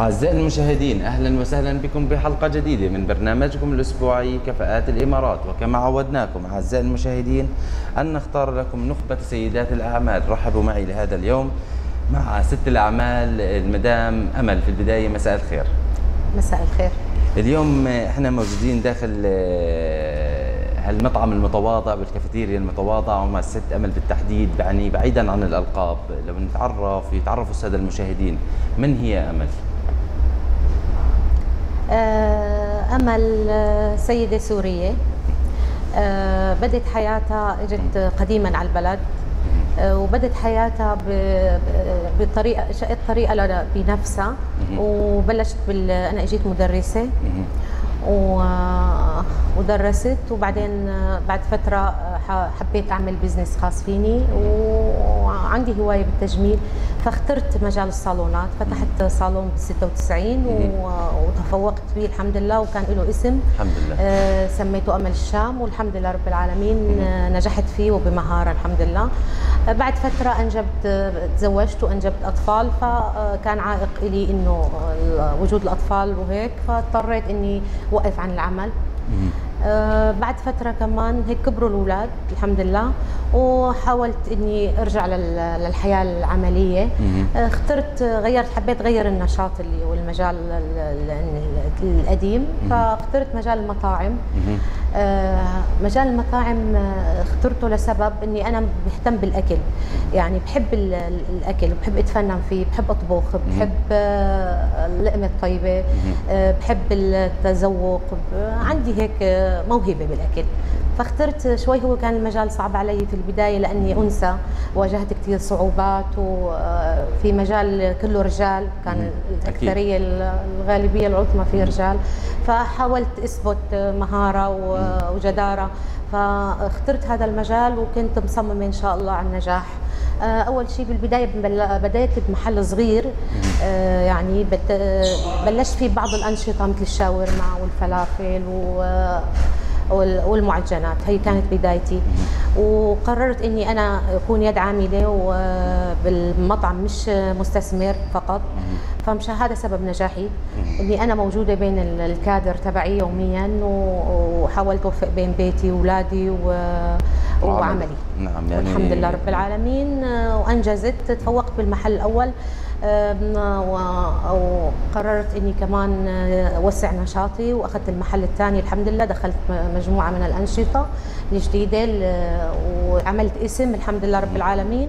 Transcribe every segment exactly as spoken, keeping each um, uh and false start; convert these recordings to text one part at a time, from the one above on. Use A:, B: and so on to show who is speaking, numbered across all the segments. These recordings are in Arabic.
A: أعزائي المشاهدين، أهلا وسهلا بكم بحلقة جديدة من برنامجكم الأسبوعي كفاءات الإمارات. وكما عودناكم أعزائي المشاهدين أن نختار لكم نخبة سيدات الأعمال. رحبوا معي لهذا اليوم مع ست الأعمال المدام أمل. في البداية مساء الخير.
B: مساء الخير. اليوم
A: احنا موجودين داخل هالمطعم المتواضع والكافيتيريا المتواضعة ومع الست أمل بالتحديد، يعني بعيدا عن الألقاب. لو نتعرف يتعرفوا السادة المشاهدين، من هي أمل؟
B: أمل سيدة سورية، بدت حياتها، اجت قديما على البلد وبدت حياتها بطريقه شقت طريقه بنفسها، وبلشت بال انا اجيت مدرسه ودرست، وبعدين بعد فتره حبيت اعمل بزنس خاص فيني وعندي هوايه بالتجميل، فاخترت مجال الصالونات. فتحت صالون ب ستة وتسعين وتفوقت فيه الحمد لله، وكان له اسم
A: الحمد لله
B: آه سميته امل الشام، والحمد لله رب العالمين آه نجحت فيه وبمهاره الحمد لله. آه بعد فتره انجبت، تزوجت وانجبت اطفال، فكان عائق لي انه وجود الاطفال وهيك، فاضطريت اني وقف عن العمل. آه بعد فترة كمان هيك كبروا الأولاد الحمد لله، وحاولت إني أرجع للحياة العملية. آه اخترت غيرت حبيت غير النشاط اللي هو المجال القديم، فاخترت مجال المطاعم. آه مجال المطاعم اخترته لسبب إني أنا بهتم بالأكل، يعني بحب الأكل وبحب أتفنن فيه، بحب أطبخ، بحب اللقمة الطيبة، آه بحب التذوق، عندي هيك موهبة بالأكل. فاخترت شوي، هو كان المجال صعب علي في البداية لأني أنثى، واجهت كثير صعوبات، وفي مجال كله رجال، كان الأكثرية الغالبية العظمى فيه رجال، فحاولت أثبت مهارة وجدارة، فاخترت هذا المجال وكنت مصممة إن شاء الله على النجاح. أول شيء بالبداية بدأت بمحل صغير، يعني بلشت فيه بعض الأنشطة مثل الشاورما والفلافل والمعجنات، هي كانت بدايتي. وقررت اني انا اكون يد عامله بالمطعم مش مستثمر فقط، فمش هذا سبب نجاحي، اني انا موجوده بين الكادر تبعي يوميا، وحاولت اوفق بين بيتي واولادي وعملي.
A: نعم، يعني
B: والحمد لله رب العالمين وانجزت. تفوقت بالمحل الاول، وقررت اني كمان اوسع نشاطي، واخذت المحل الثاني الحمد لله، دخلت مجموعه من الانشطه الجديده وعملت اسم الحمد لله رب العالمين.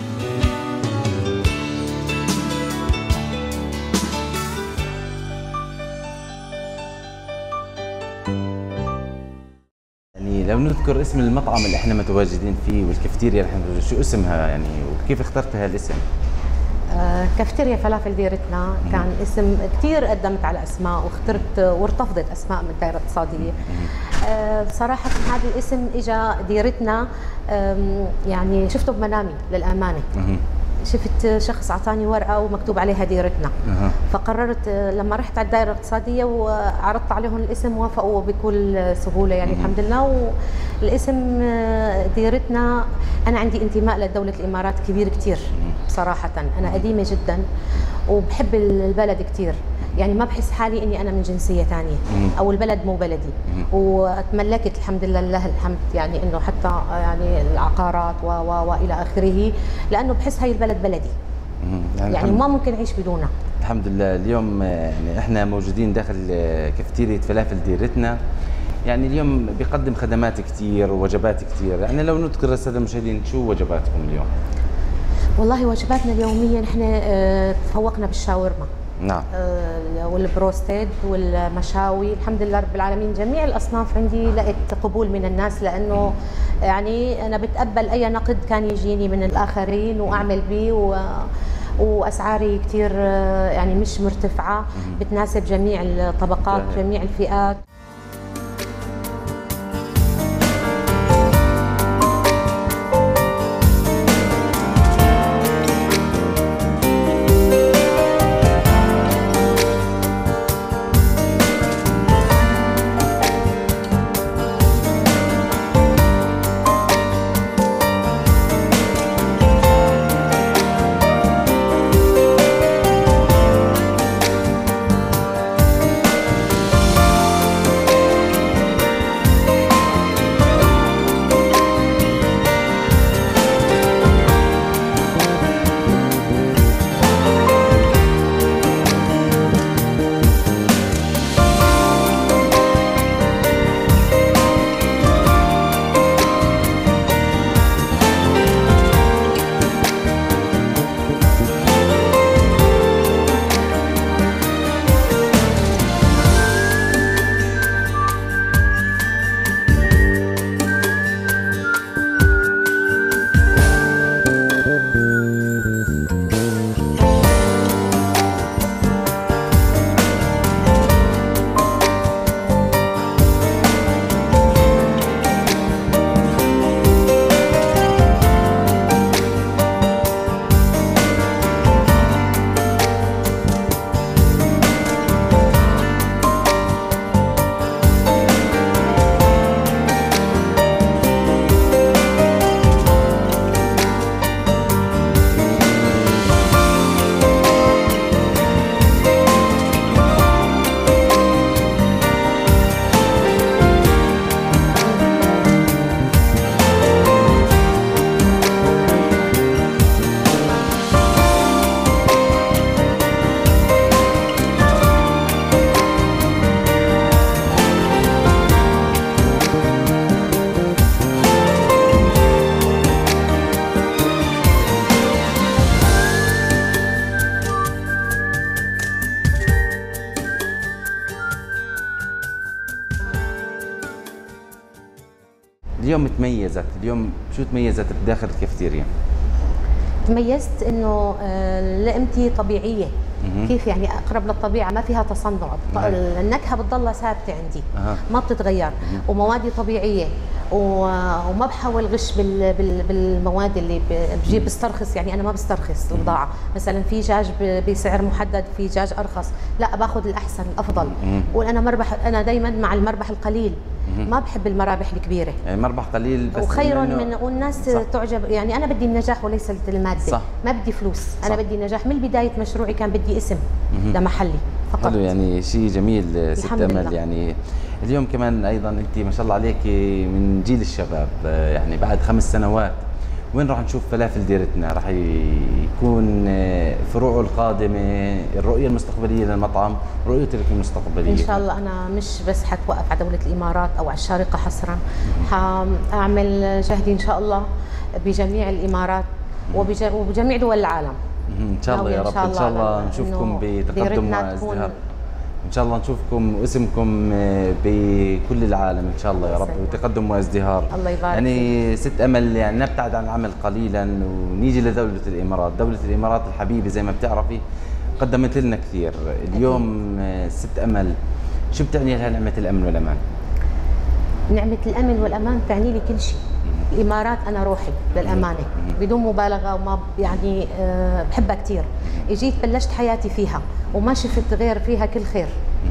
A: يعني لو نذكر اسم المطعم اللي احنا متواجدين فيه والكافيتيريا اللي احنا شو اسمها يعني، وكيف اخترت هالاسم؟
B: آه كافتيريا فلافل ديرتنا، كان اسم كثير قدمت على اسماء واخترت وارتفضت اسماء من الدائره الاقتصاديه. آه صراحه هذا الاسم اجى ديرتنا، يعني شفته بمنامي للامانه، شفت شخص اعطاني ورقه ومكتوب عليها ديرتنا، فقررت لما رحت على الدائره الاقتصاديه وعرضت عليهم الاسم وافقوا بكل سهوله يعني الحمد لله. والاسم ديرتنا، انا عندي انتماء لدوله الامارات كبير كثير صراحه، انا قديمه جدا وبحب البلد كثير، يعني ما بحس حالي اني انا من جنسيه ثانيه او البلد مو بلدي، وتملكت الحمد لله لله الحمد، يعني انه حتى يعني العقارات و و والى اخره، لانه بحس هاي البلد بلدي، يعني, يعني ما ممكن اعيش بدونها.
A: الحمد لله. اليوم يعني احنا موجودين داخل كافيتيريا فلافل ديرتنا، يعني اليوم بيقدم خدمات كثير ووجبات كثير، يعني لو نذكر للساده المشاهدين شو وجباتكم اليوم؟
B: والله وجباتنا اليوميه نحن تفوقنا بالشاورما،
A: نعم،
B: والبروستيد والمشاوي الحمد لله رب العالمين. جميع الاصناف عندي لقيت قبول من الناس، لانه يعني انا بتقبل اي نقد كان يجيني من الاخرين واعمل به، و واسعاري كثير يعني مش مرتفعه، بتناسب جميع الطبقات جميع الفئات.
A: اليوم تميزت، اليوم شو تميزت بداخل الكافتيريا؟
B: تميزت انه آه، لقمتي طبيعيه.
A: مهم.
B: كيف يعني اقرب للطبيعه، ما فيها تصنع،
A: نعم.
B: النكهه بتضلها ثابته عندي.
A: أها.
B: ما بتتغير، وموادي طبيعيه، و- وما بحاول غش بال- بال- بالمواد اللي ب- بجيب بسترخص. يعني انا ما بسترخص البضاعه، مثلا في دجاج ب- بسعر محدد، في دجاج ارخص، لا باخذ الاحسن الافضل.
A: مهم.
B: وانا مربح، انا دائما مع المربح القليل،
A: مهم.
B: ما بحب المرابح الكبيره.
A: يعني مربح قليل بس
B: وخير
A: إنه-
B: من والناس
A: صح.
B: تعجب. يعني انا بدي النجاح وليس الماده.
A: صح.
B: ما بدي فلوس، انا
A: صح.
B: بدي نجاح. من بدايه مشروعي كان بدي اسم
A: مهم.
B: لمحلي فقط.
A: حلو، يعني شيء جميل ست
B: الحمد
A: امل.
B: لله.
A: يعني اليوم كمان ايضا انت ما شاء الله عليك من جيل الشباب، آه، يعني بعد خمس سنوات وين راح نشوف فلافل ديرتنا؟ راح يكون آه، فروعه القادمه، الرؤيه المستقبليه للمطعم، رؤيتك المستقبليه
B: ان شاء الله انا مش بس حتوقف على دوله الامارات او على الشارقه حصرا، حاعمل جهدي ان شاء الله بجميع الامارات وبج- وبجميع دول العالم.
A: مهم. ان شاء الله يا
B: ناوية
A: رب، ان شاء الله نشوفكم
B: إنه
A: بتقدم
B: ديرتنا تكون-
A: وازدهار، ان شاء الله نشوفكم واسمكم آه، بكل العالم ان شاء الله يا رب،
B: يسعدك.
A: وتقدم وازدهار.
B: الله يبارك
A: يعني ست امل، يعني نبتعد عن العمل قليلا ونيجي لدوله الامارات. دوله الامارات الحبيبه زي ما بتعرفي قدمت لنا كثير. اليوم آه، ست امل شو بتعني لها نعمه الامن والامان؟
B: نعمه الامن والامان تعني لي كل شيء. الامارات انا روحي للامانه بدون مبالغه، وما ب- يعني أه بحبها كثير. اجيت بلشت حياتي فيها وما شفت غير فيها كل خير،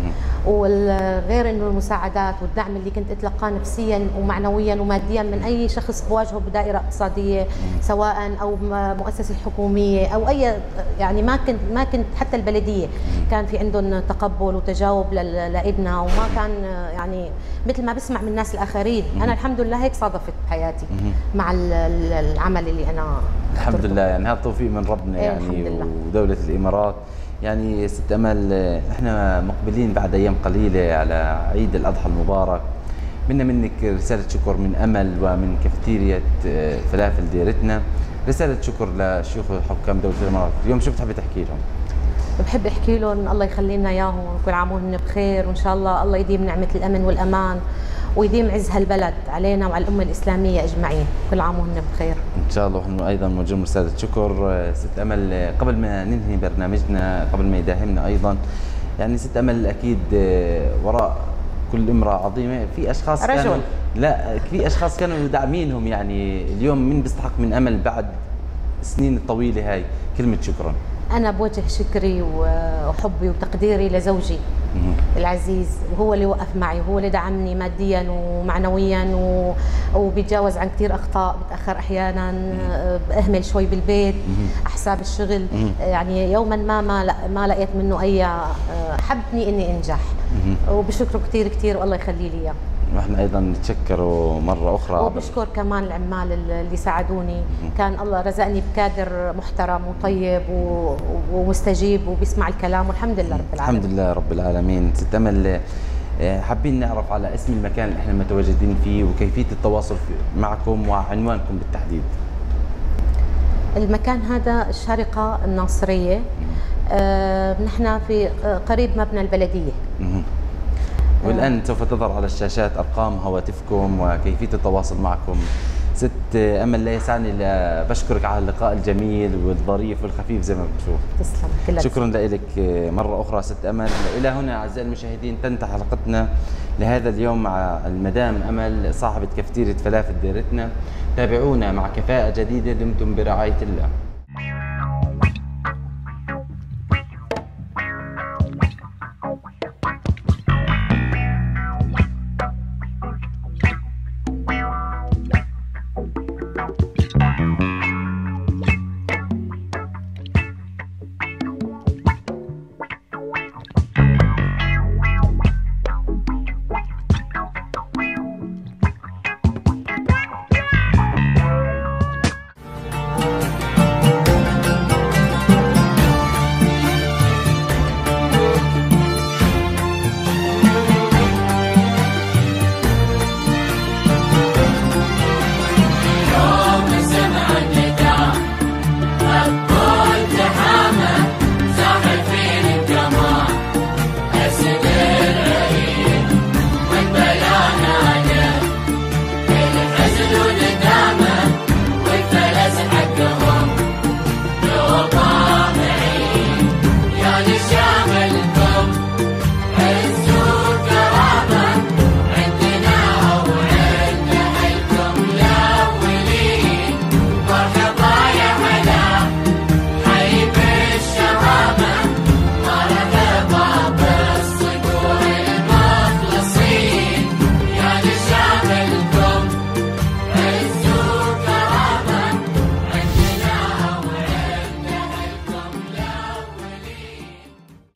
B: وغير انه المساعدات والدعم اللي كنت اتلقاه نفسيا ومعنويا وماديا من اي شخص بواجهه بدائره اقتصاديه، سواء او م- مؤسسه حكوميه او اي، يعني ما كنت ما كنت حتى البلديه كان في عندهم تقبل وتجاوب لل- لابننا، وما كان يعني مثل ما بسمع من الناس الاخرين. انا الحمد لله هيك صادفت بحياتي مع ال- ال- العمل اللي انا
A: الحمد
B: اخترته.
A: لله، يعني هذا توفيق من ربنا.
B: إيه
A: يعني
B: الحمد لله.
A: ودوله الامارات. يعني ست امل، احنا مقبلين بعد ايام قليله على عيد الاضحى المبارك. منا منك رساله شكر من امل ومن كافيتيريا آه، فلافل ديرتنا، رساله شكر لشيوخ حكام دوله الامارات. اليوم شو بتحبي تحكي لهم؟
B: بحب احكي لهم الله يخلي لنا اياهم، وكل عام وهن بخير، وان شاء الله الله يديم نعمه الامن والامان، ويديم عز هالبلد علينا وعلى الامه الاسلاميه اجمعين. كل عام وهن بخير.
A: ان شاء الله. ونحن ايضا موجهين رساله شكر. آه، ست امل، آه، قبل ما ننهي برنامجنا، قبل ما يداهمنا ايضا، يعني ست امل اكيد آه، وراء كل امراه عظيمه في اشخاص
B: رجل.
A: كانوا لا في اشخاص كانوا داعمينهم. يعني اليوم مين بيستحق من امل بعد السنين الطويله هاي كلمه شكرا؟
B: انا بوجه شكري وحبي وتقديري لزوجي
A: مهم.
B: العزيز، وهو اللي وقف معي، وهو اللي دعمني ماديا ومعنويا، و... وبيتجاوز عن كثير اخطاء، بتاخر احيانا، باهمل شوي بالبيت احساب الشغل. يعني يوما ما ما, لا ما لقيت منه اي حبني اني انجح، وبشكره كثير كثير والله يخلي لي اياه.
A: ونحن ايضا نتشكره مره اخرى.
B: وبشكر كمان العمال اللي ساعدوني. كان الله رزقني بكادر محترم وطيب و- ومستجيب وبيسمع الكلام، والحمد لله رب العالمين.
A: الحمد لله رب العالمين. ست امل، آه، حابين نعرف على اسم المكان اللي احنا متواجدين فيه وكيفيه التواصل في- معكم وعنوانكم بالتحديد.
B: المكان هذا الشارقة الناصرية. آه نحن في آه، قريب مبنى البلدية.
A: مهم. والآن سوف تظهر على الشاشات أرقام هواتفكم وكيفية التواصل معكم. ست أمل، لا يسعني إلا بشكرك على اللقاء الجميل والظريف والخفيف زي ما بنشوف.
B: تسلم. كلها
A: شكرا لك مرة أخرى ست أمل. إلى هنا أعزائي المشاهدين تنتهي حلقتنا لهذا اليوم مع المدام أمل صاحبة كافتيريا فلافل ديرتنا. تابعونا مع كفاءة جديدة. دمتم برعاية الله.
C: رمضان